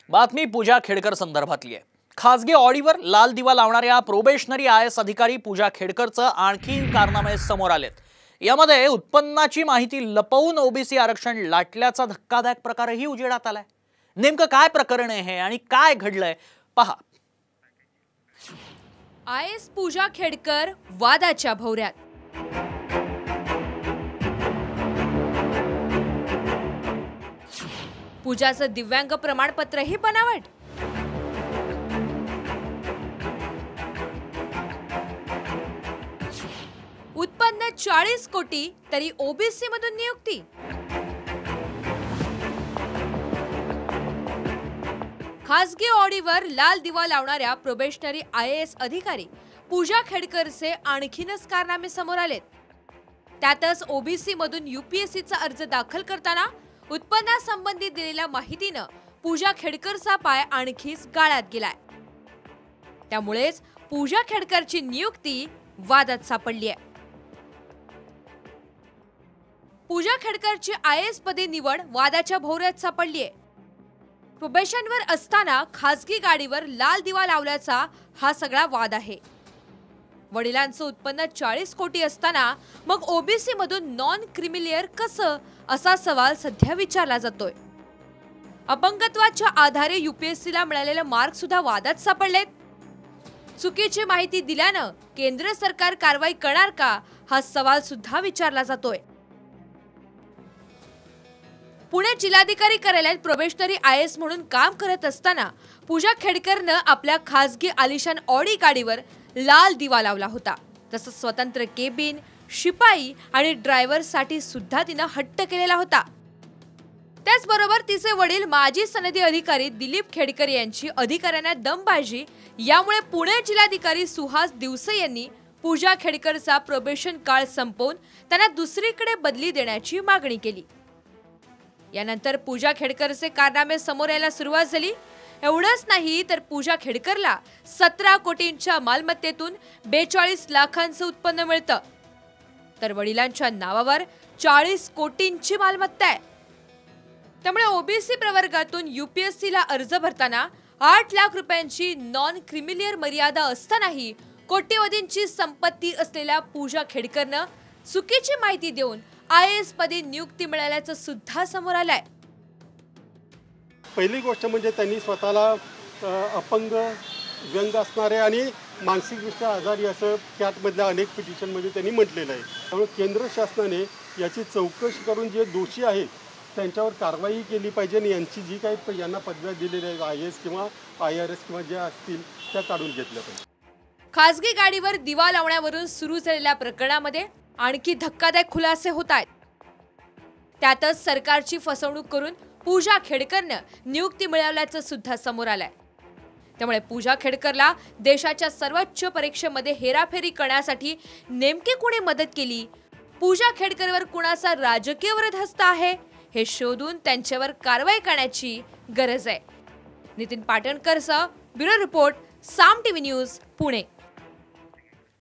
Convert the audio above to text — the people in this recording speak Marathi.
बातमी पूजा खेडकर संदर्भातली आहे। खासगी ऑडीवर लाल दिवा लावणाऱ्या प्रोबेशनरी आयएस अधिकारी पूजा खेडकरचं आणखी कारनामे समोर आलेत। यामध्ये उत्पन्नाची माहिती लपवून ओबीसी आरक्षण लाटल्याचा धक्कादायक प्रकारही उजेडात आलाय। नेमकं काय प्रकरण आहे आणि काय घडलंय पहा। आयएस पूजा खेडकर वादाच्या भोवऱ्यात। पूजाचं दिव्यांग प्रमाणपत्रही बनावट। उत्पन्न 40 कोटी तरी ओबीसी मधून नियुक्ती। खासगी ऑडीवर लाल दिवा लावणाऱ्या प्रोबेशनरी आयएएस अधिकारी पूजा खेडकरचे आणखीनच कारनामे समोर आलेत। त्यातच ओबीसी मधून यूपीएससीचा अर्ज दाखल करताना उत्पन्नासंबंधी दिलेल्या माहितीनं पूजा खेडकरचा पाय आणखीच गाळ्यात गेलाय। त्यामुळेच पूजा खेडकरची नियुक्ती वादात सापडली आहे। पूजा खेडकरची आयएएस पदी निवड वादाच्या भोवऱ्यात सापडली आहे। प्रोबेशनवर असताना खासगी गाडीवर लाल दिवा लावल्याचा हा सगळा वाद आहे। वडिलांचं उत्पन्न 40 कोटी असताना मग ओबीसी मधून नॉन क्रिमिलियर कसं असा सवाल सध्या विचारला जातोय। अपंगत्वाच्या आधारे यूपीएससीला मिळालेले मार्क सुद्धा वादात सापडलेत। चुकीची माहिती दिल्यानं केंद्र सरकार कारवाई करणार का हा सवाल सुद्धा विचारला जातोय। पुणे जिल्हाधिकारी कार्यालयात प्रोबेशनरी आयएएस म्हणून काम करत असताना पूजा खेडकरनं आपल्या खासगी आलिशान ऑडी गाडीवर लाल दिवा लावला होता। तसंच स्वतंत्र केबिन, शिपाई आणि ड्रायव्हरसाठी सुद्धा तिनं हट्ट केलेला होता। त्याचबरोबर तिचे वडील माजी सनदी अधिकारी दिलीप खेडकर यांची अधिकाऱ्यांना दमबाजी यामुळे पुणे जिल्हाधिकारी सुहास दिवसे यांनी पूजा खेडकरचा प्रोबेशन काळ संपवून त्यांना दुसरीकडे बदली देण्याची मागणी केली। यानंतर पूजा खेडकरचे कारनामे समोर यायला सुरुवात झाली। एवढंच नाही तर पूजा खेडकरला 17 कोटींच्या मालमत्तेतून 42 लाखांचं उत्पन्न मिळतं, तर वडिलांच्या नावावर 40 कोटींची मालमत्ता आहे। त्यामुळे ओबीसी प्रवर्गातून यूपीएससीला अर्ज भरताना 8 लाख रुपयांची नॉन क्रिमिलियर मर्यादा असतानाही कोट्यवधींची संपत्ती असलेल्या पूजा खेडकरनं चुकीची माहिती देऊन आयएएस पदी नियुक्ती मिळाल्याचं सुद्धा समोर आलंय। पहिली गोष्ट म्हणजे त्यांनी स्वतःला अपंग, व्यंग असणारे आणि मानसिकदृष्ट्या आजारी असं कॅटमधल्या अनेक पिटिशनमध्ये त्यांनी म्हटलेलं आहे। त्यामुळे केंद्र शासनाने याची चौकशी करून जे दोषी आहेत त्यांच्यावर कारवाई केली पाहिजे आणि यांची जी काही यांना पदव्या दिलेल्या आहेत आयएएस किंवा आयआरएस किंवा ज्या असतील त्या काढून घेतल्या पाहिजे। खासगी गाडीवर दिवा लावण्यावरून सुरू झालेल्या प्रकरणामध्ये आणखी धक्कादायक खुलासे होत आहेत। त्यातच सरकारची फसवणूक करून पूजा खेडकरनं नियुक्ती मिळवल्याचं सुद्धा समोर आलंय। त्यामुळे पूजा खेडकरला देशाच्या सर्वोच्च परीक्षेमध्ये हेराफेरी करण्यासाठी नेमकी कोणी मदत केली, पूजा खेडकरवर कुणाचा राजकीय वरदहस्त आहे हे शोधून त्यांच्यावर कारवाई करण्याची गरज आहे। नितीन पाटणकरसह bureau report, Saam TV news, Pune.